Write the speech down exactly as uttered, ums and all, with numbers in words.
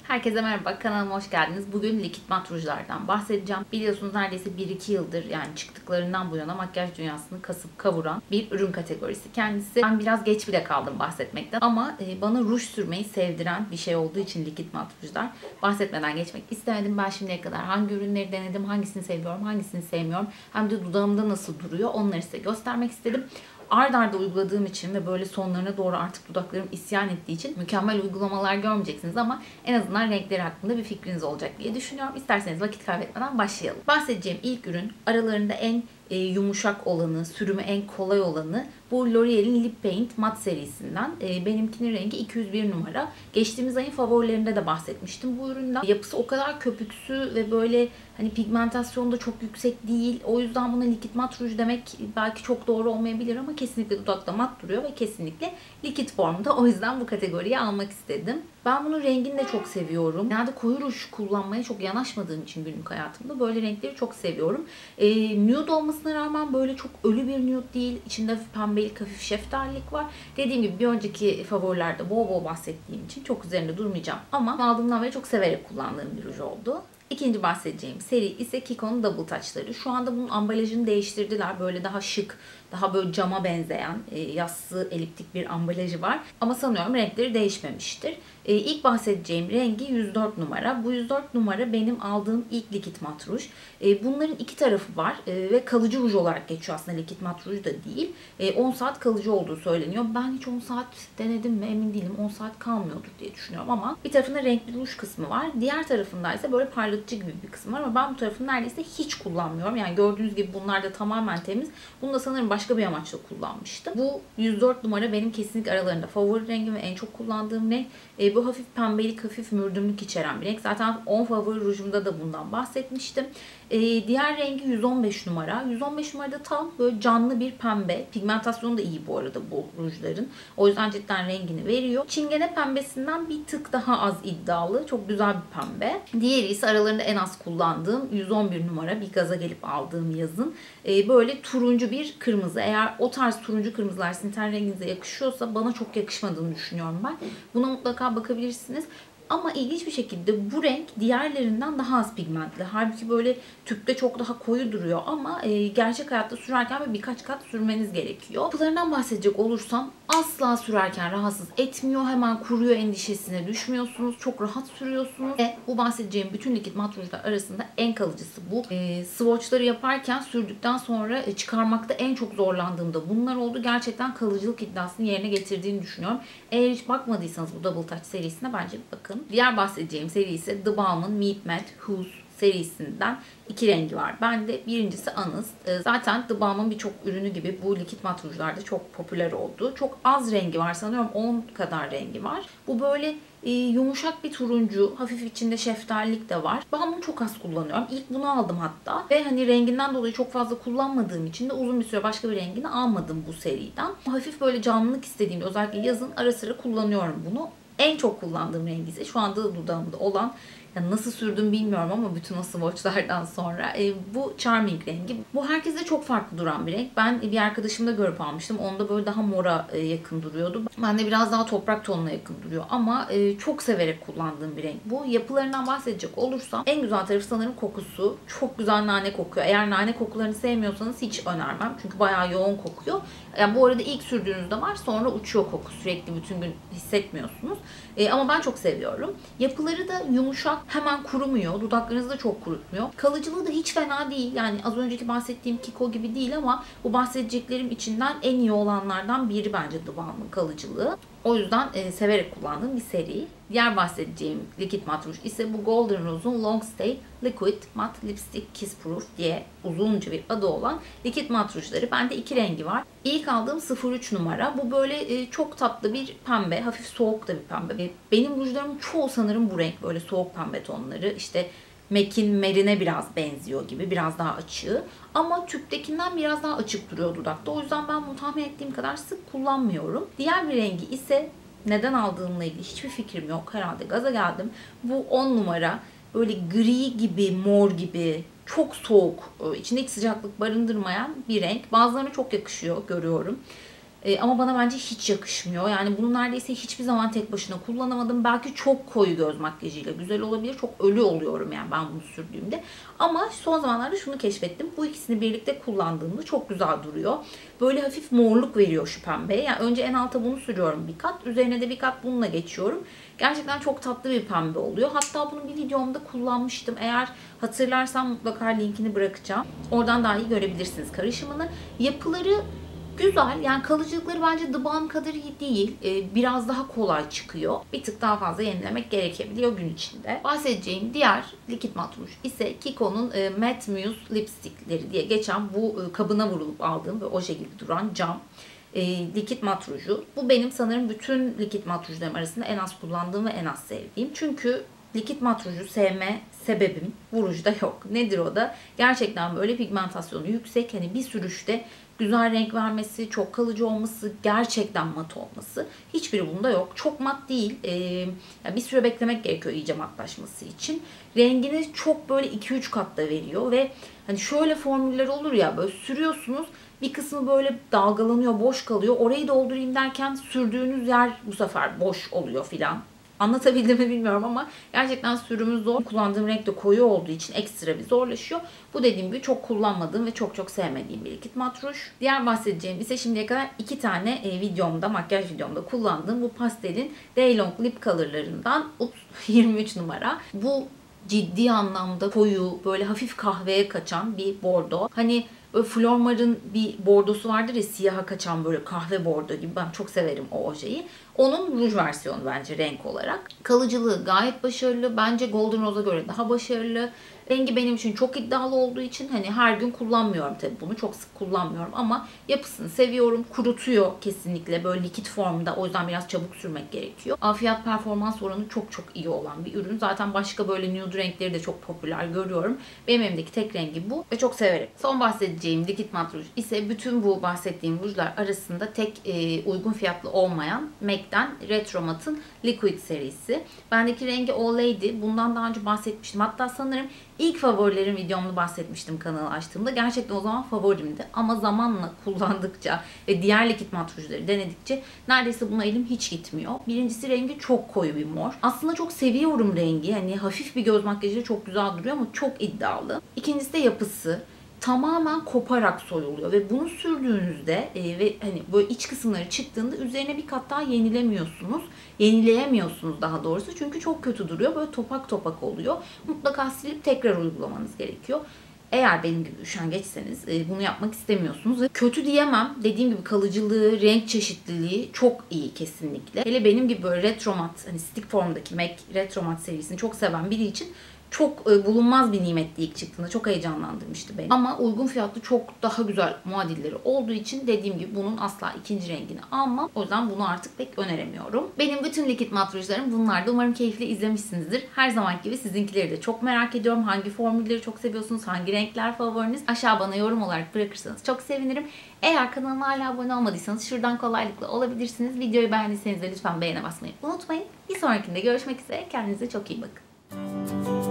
Herkese merhaba, kanalıma hoş geldiniz. Bugün likit mat rujlardan bahsedeceğim. Biliyorsunuz neredeyse bir iki yıldır, yani çıktıklarından bu yana makyaj dünyasını kasıp kavuran bir ürün kategorisi kendisi. Ben biraz geç bile kaldım bahsetmekten ama bana ruj sürmeyi sevdiren bir şey olduğu için likit mat rujlar, bahsetmeden geçmek istemedim. Ben şimdiye kadar hangi ürünleri denedim, hangisini seviyorum, hangisini sevmiyorum, hem de dudağımda nasıl duruyor onları size göstermek istedim. Ard arda uyguladığım için ve böyle sonlarına doğru artık dudaklarım isyan ettiği için mükemmel uygulamalar görmeyeceksiniz ama en azından renkleri hakkında bir fikriniz olacak diye düşünüyorum. İsterseniz vakit kaybetmeden başlayalım. Bahsedeceğim ilk ürün aralarında en e, yumuşak olanı, sürümü en kolay olanı bu L'Oreal'in Lip Paint Matte serisinden. E, benimkinin rengi iki yüz bir numara. Geçtiğimiz ayın favorilerinde de bahsetmiştim bu üründen. Yapısı o kadar köpüksü ve böyle hani pigmentasyonu da çok yüksek değil. O yüzden buna likit mat ruj demek belki çok doğru olmayabilir ama kesinlikle dudakta mat duruyor ve kesinlikle likit formda. O yüzden bu kategoriyi almak istedim. Ben bunun rengini de çok seviyorum. Genelde koyu ruj kullanmaya çok yanaşmadığım için günlük hayatımda böyle renkleri çok seviyorum. E, nude olmasına rağmen böyle çok ölü bir nude değil. İçinde hafif pembelik, hafif şeftalilik var. Dediğim gibi bir önceki favorilerde bol bol bahsettiğim için çok üzerinde durmayacağım. Ama aldığımdan beri çok severek kullandığım bir ruj oldu. İkinci bahsedeceğim seri ise Kiko'nun Double Touch'ları. Şu anda bunun ambalajını değiştirdiler. Böyle daha şık, daha böyle cama benzeyen e, yassı eliptik bir ambalajı var. Ama sanıyorum renkleri değişmemiştir. E, ilk bahsedeceğim rengi yüz dört numara. Bu yüz dört numara benim aldığım ilk likit mat ruj. E, bunların iki tarafı var e, ve kalıcı ruj olarak geçiyor aslında, likit mat ruj da değil. E, on saat kalıcı olduğu söyleniyor. Ben hiç on saat denedim mi emin değilim. on saat kalmıyordur diye düşünüyorum ama bir tarafında renkli ruj kısmı var. Diğer tarafında ise böyle parlatıcı gibi bir kısmı var ama ben bu tarafını neredeyse hiç kullanmıyorum. Yani gördüğünüz gibi bunlar da tamamen temiz. Bunu da sanırım başka bir amaçla kullanmıştım. Bu yüz dört numara benim kesinlikle aralarında favori rengim ve en çok kullandığım renk. E, bu hafif pembelik, hafif mürdümlük içeren bir renk. Zaten on favori rujumda da bundan bahsetmiştim. E, diğer rengi yüz on beş numara. yüz on beş numarada tam böyle canlı bir pembe. Pigmentasyonu da iyi bu arada bu rujların. O yüzden cidden rengini veriyor. Çingene pembesinden bir tık daha az iddialı. Çok güzel bir pembe. Diğeri ise aralarında en az kullandığım yüz on bir numara. Bir gaza gelip aldığım yazın. E, böyle turuncu bir kırmızı. Eğer o tarz turuncu kırmızılar sizin ten renginize yakışıyorsa bana çok yakışmadığını düşünüyorum ben. Buna mutlaka bakabilirsiniz. Ama ilginç bir şekilde bu renk diğerlerinden daha az pigmentli. Halbuki böyle tüpte çok daha koyu duruyor ama e, gerçek hayatta sürerken böyle birkaç kat sürmeniz gerekiyor. Yapılarından bahsedecek olursam asla sürerken rahatsız etmiyor. Hemen kuruyor endişesine düşmüyorsunuz. Çok rahat sürüyorsunuz. Ve bu bahsedeceğim bütün likit mat rujlar arasında en kalıcısı bu. E, swatchları yaparken sürdükten sonra e, çıkarmakta en çok zorlandığımda bunlar oldu. Gerçekten kalıcılık iddiasını yerine getirdiğini düşünüyorum. Eğer hiç bakmadıysanız bu Double Touch serisine bence bir bakın. Diğer bahsedeceğim seri ise The Balm'ın Meet Matte Hues serisinden iki rengi var. Bende birincisi Honest. Zaten The Balm'ın birçok ürünü gibi bu likit mat rujlarda çok popüler oldu. Çok az rengi var. Sanıyorum on kadar rengi var. Bu böyle e, yumuşak bir turuncu. Hafif içinde şeftalilik de var. Ben bunu çok az kullanıyorum. İlk bunu aldım hatta. Ve hani renginden dolayı çok fazla kullanmadığım için de uzun bir süre başka bir rengini almadım bu seriden. Hafif böyle canlılık istediğimde özellikle yazın ara sıra kullanıyorum bunu. En çok kullandığım rengi ise şu anda dudağımda olan, yani nasıl sürdüm bilmiyorum ama bütün o swatchlardan sonra e, bu Charming rengi. Bu herkeste çok farklı duran bir renk. Ben bir arkadaşımda görüp almıştım. Onda böyle daha mora e, yakın duruyordu. Bende biraz daha toprak tonuna yakın duruyor ama e, çok severek kullandığım bir renk bu. Yapılarından bahsedecek olursam en güzel tarafı sanırım kokusu. Çok güzel nane kokuyor. Eğer nane kokularını sevmiyorsanız hiç önermem. Çünkü bayağı yoğun kokuyor. Yani bu arada ilk sürdüğünüzde var, sonra uçuyor koku. Sürekli bütün gün hissetmiyorsunuz. E, ama ben çok seviyorum. Yapıları da yumuşak, hemen kurumuyor. Dudaklarınızı da çok kurutmuyor. Kalıcılığı da hiç fena değil. Yani az önceki bahsettiğim Kiko gibi değil ama bu bahsedeceklerim içinden en iyi olanlardan biri bence The Balm'ın kalıcılığı. O yüzden e, severek kullandığım bir seri. Diğer bahsedeceğim likit mat ruj ise bu Golden Rose'un Long Stay Liquid Matte Lipstick Kiss Proof diye uzunca bir adı olan likit mat rujları. Bende iki rengi var. İlk aldığım sıfır üç numara. Bu böyle e, çok tatlı bir pembe. Hafif soğuk da bir pembe. E, benim rujlarımın çoğu sanırım bu renk. Böyle soğuk pembe tonları. İşte MAC'in Merine biraz benziyor gibi. Biraz daha açığı. Ama tüptekinden biraz daha açık duruyor dudakta. O yüzden ben bunu tahmin ettiğim kadar sık kullanmıyorum. Diğer bir rengi ise neden aldığımla ilgili hiçbir fikrim yok. Herhalde gaza geldim. Bu on numara. Böyle gri gibi, mor gibi, çok soğuk, içinde hiç sıcaklık barındırmayan bir renk. Bazılarına çok yakışıyor, görüyorum. E, ama bana bence hiç yakışmıyor. Yani bunu neredeyse hiçbir zaman tek başına kullanamadım. Belki çok koyu göz makyajıyla güzel olabilir. Çok ölü oluyorum yani ben bunu sürdüğümde. Ama son zamanlarda şunu keşfettim. Bu ikisini birlikte kullandığımda çok güzel duruyor. Böyle hafif morluk veriyor şu pembeye. Yani önce en alta bunu sürüyorum bir kat. Üzerine de bir kat bununla geçiyorum. Gerçekten çok tatlı bir pembe oluyor. Hatta bunu bir videomda kullanmıştım. Eğer hatırlarsam mutlaka linkini bırakacağım. Oradan daha iyi görebilirsiniz karışımını. Yapıları güzel. Yani kalıcılıkları bence The Balm kadar iyi değil. Ee, biraz daha kolay çıkıyor. Bir tık daha fazla yenilemek gerekebiliyor gün içinde. Bahsedeceğim diğer likit mat ruj ise Kiko'nun e, Matte Muse lipstickleri diye geçen bu e, kabına vurulup aldığım ve oje gibi duran cam e, likit mat ruju. Bu benim sanırım bütün likit mat rujlarım arasında en az kullandığım ve en az sevdiğim. Çünkü likit mat ruju sevme sebebim bu rujda yok. Nedir o da? Gerçekten böyle pigmentasyonu yüksek. Hani bir sürüşte güzel renk vermesi, çok kalıcı olması, gerçekten mat olması. Hiçbiri bunda yok. Çok mat değil. Ee, yani bir süre beklemek gerekiyor iyice matlaşması için. Rengini çok böyle iki üç katta veriyor ve hani şöyle formüller olur ya, böyle sürüyorsunuz. Bir kısmı böyle dalgalanıyor, boş kalıyor. Orayı doldurayım derken sürdüğünüz yer bu sefer boş oluyor filan. Anlatabildim mi bilmiyorum ama gerçekten sürümü zor. Kullandığım renk de koyu olduğu için ekstra bir zorlaşıyor. Bu dediğim gibi çok kullanmadığım ve çok çok sevmediğim bir likit mat ruj. Diğer bahsedeceğim ise şimdiye kadar iki tane e, videomda, makyaj videomda kullandığım bu pastelin Daylong Lip Color'larından Ups yirmi üç numara. Bu ciddi anlamda koyu, böyle hafif kahveye kaçan bir bordo. Hani böyle Flormar'ın bir bordosu vardır ya, siyaha kaçan böyle kahve bordo gibi. Ben çok severim o ojeyi. Onun ruj versiyonu bence renk olarak. Kalıcılığı gayet başarılı. Bence Golden Rose'a göre daha başarılı. Rengi benim için çok iddialı olduğu için hani her gün kullanmıyorum tabii bunu. Çok sık kullanmıyorum ama yapısını seviyorum. Kurutuyor kesinlikle böyle likit formda. O yüzden biraz çabuk sürmek gerekiyor. Fiyat performans oranı çok çok iyi olan bir ürün. Zaten başka böyle nude renkleri de çok popüler görüyorum. Benim elimdeki tek rengi bu ve çok severim. Son bahsedeceğim likit mat ruj ise bütün bu bahsettiğim rujlar arasında tek e, uygun fiyatlı olmayan M A C'den Retro Matte'ın Liquid serisi. Bendeki rengi All Lady. Bundan daha önce bahsetmiştim. Hatta sanırım İlk favorilerim videomda bahsetmiştim kanalı açtığımda. Gerçekten o zaman favorimdi. Ama zamanla kullandıkça ve diğer likit mat rujları denedikçe neredeyse buna elim hiç gitmiyor. Birincisi rengi çok koyu bir mor. Aslında çok seviyorum rengi. Hani hafif bir göz makyajıyla çok güzel duruyor ama çok iddialı. İkincisi de yapısı. Tamamen koparak soyuluyor ve bunu sürdüğünüzde e, ve hani böyle iç kısımları çıktığında üzerine bir kat daha yenilemiyorsunuz. Yenileyemiyorsunuz daha doğrusu. Çünkü çok kötü duruyor. Böyle topak topak oluyor. Mutlaka silip tekrar uygulamanız gerekiyor. Eğer benim gibi üşengeçseniz e, bunu yapmak istemiyorsunuz. Ve kötü diyemem. Dediğim gibi kalıcılığı, renk çeşitliliği çok iyi kesinlikle. Hele benim gibi böyle retro mat, hani stick formdaki M A C retro mat serisini çok seven biri için çok e, bulunmaz bir nimetti ilk çıktığında. Çok heyecanlandırmıştı beni. Ama uygun fiyatlı çok daha güzel muadilleri olduğu için dediğim gibi bunun asla ikinci rengini almam. O yüzden bunu artık pek öneremiyorum. Benim bütün likit mat rujlarım bunlardı. Umarım keyifli izlemişsinizdir. Her zamanki gibi sizinkileri de çok merak ediyorum. Hangi formülleri çok seviyorsunuz? Hangi renkler favoriniz? Aşağı bana yorum olarak bırakırsanız çok sevinirim. Eğer kanalıma hala abone olmadıysanız şuradan kolaylıkla olabilirsiniz. Videoyu beğendiyseniz de lütfen beğene basmayı unutmayın. Bir sonrakinde görüşmek üzere. Kendinize çok iyi bakın.